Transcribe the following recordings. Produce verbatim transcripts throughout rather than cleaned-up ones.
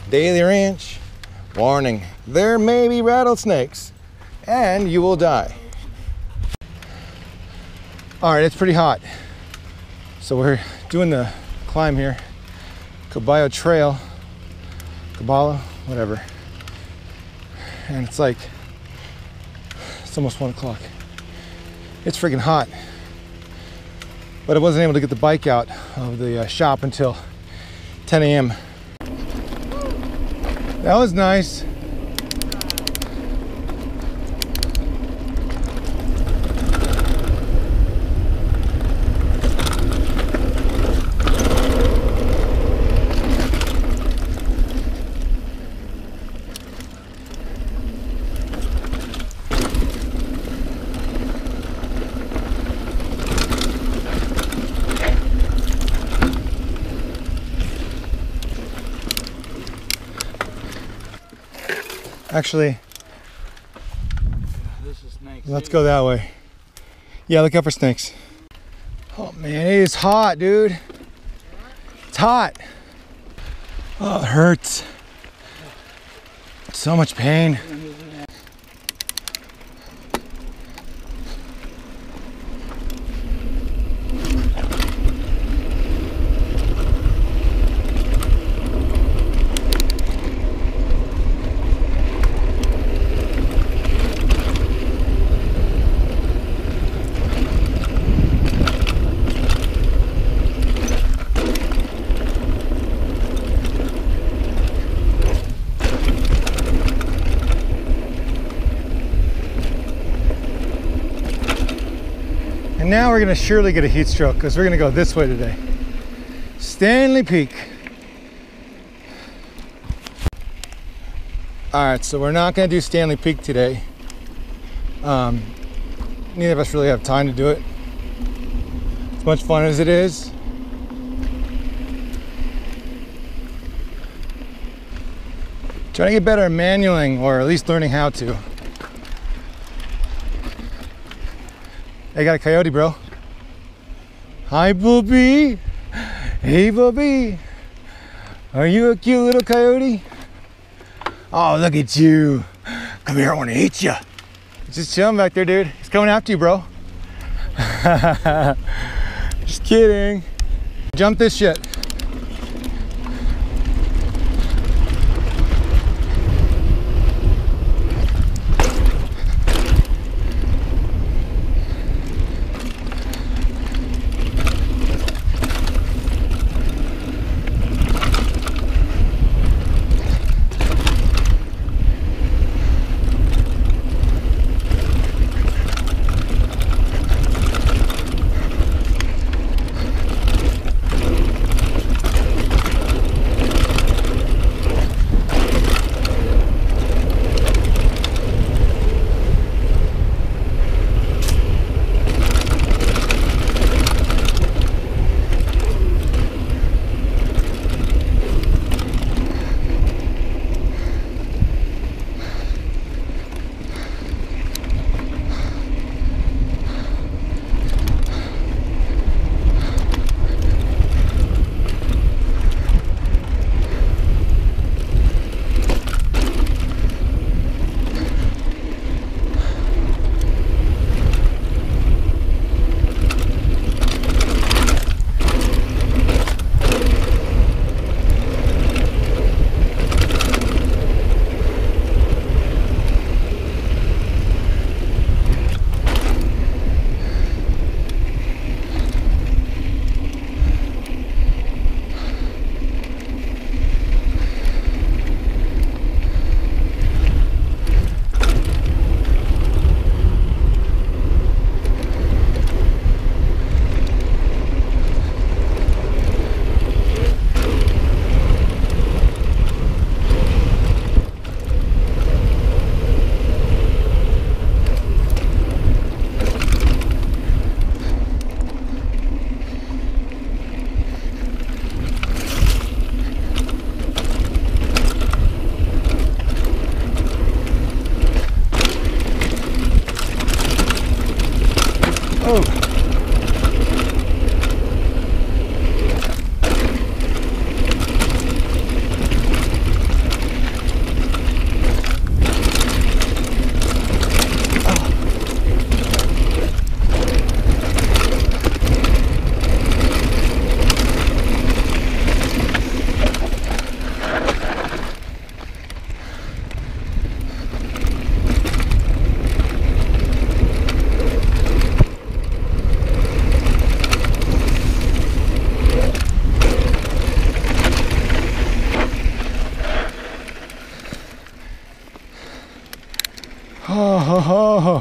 Daley Ranch. Warning, there may be rattlesnakes and you will die. All right, it's pretty hot. So we're doing the climb here. Caballo Trail, Caballo, whatever. And it's like, it's almost one o'clock. It's freaking hot. But I wasn't able to get the bike out of the uh, shop until ten A M That was nice. Actually, this is snakes. Let's go that way. Yeah, look out for snakes. Oh man, it is hot, dude. It's hot. Oh, it hurts. So much pain. And now we're gonna surely get a heat stroke because we're gonna go this way today. Stanley Peak. All right, so we're not gonna do Stanley Peak today. Um, neither of us really have time to do it. As much fun as it is. Trying to get better at manualing, or at least learning how to. I got a coyote, bro. Hi, Bobby. Hey, Bobby. Are you a cute little coyote? Oh, look at you. Come here, I want to eat you. Just chilling back there, dude. He's coming after you, bro. Just kidding. Jump this shit. ho, ho, ho.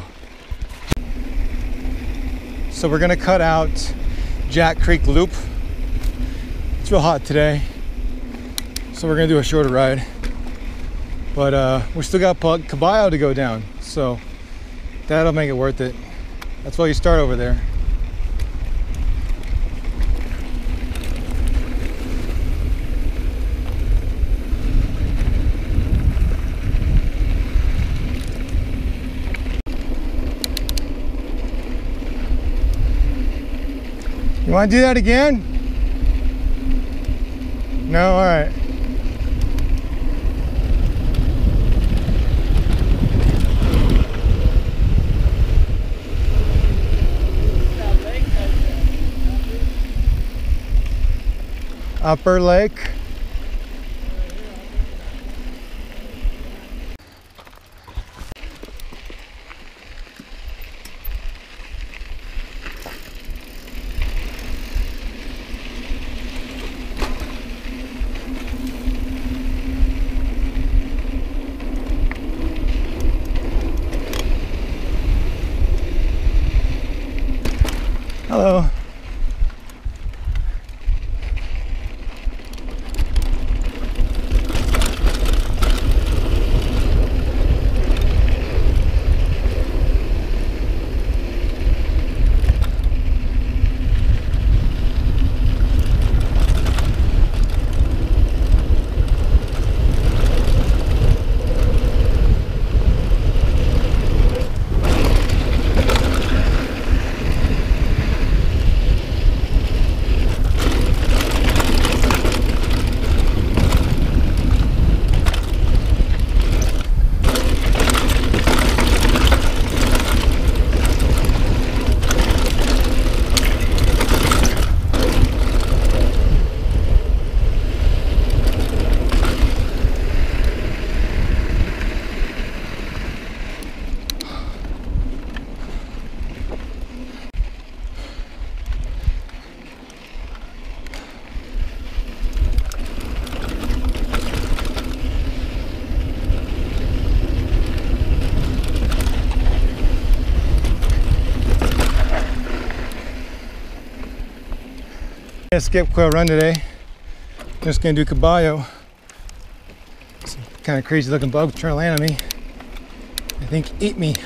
So we're gonna cut out Jack Creek Loop. It's real hot today, so we're gonna do a shorter ride. But uh, we still got Caballo to go down, so that'll make it worth it. That's why you start over there. You want to do that again? No? All right. Upper Lake. Hello. I'm gonna skip Quail Run today. I'm just gonna do Caballo. Some kind of crazy looking bug trying to land on me. I think eat me.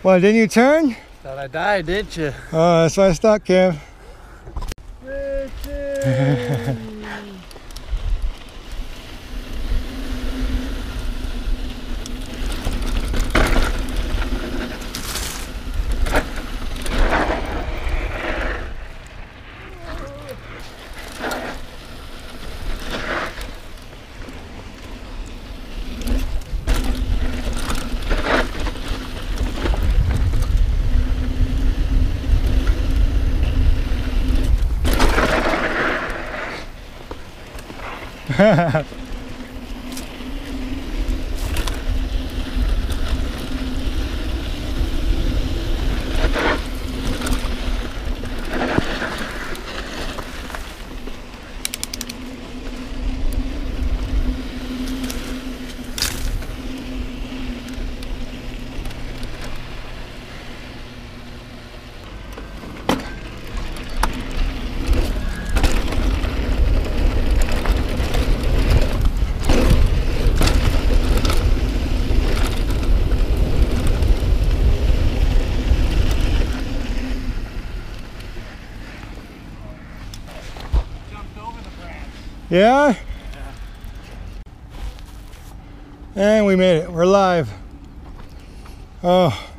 Well, didn't you turn? Thought I died, didn't you? Oh, that's why I stopped, Kev. Yeah? Yeah. And we made it. We're live. Oh.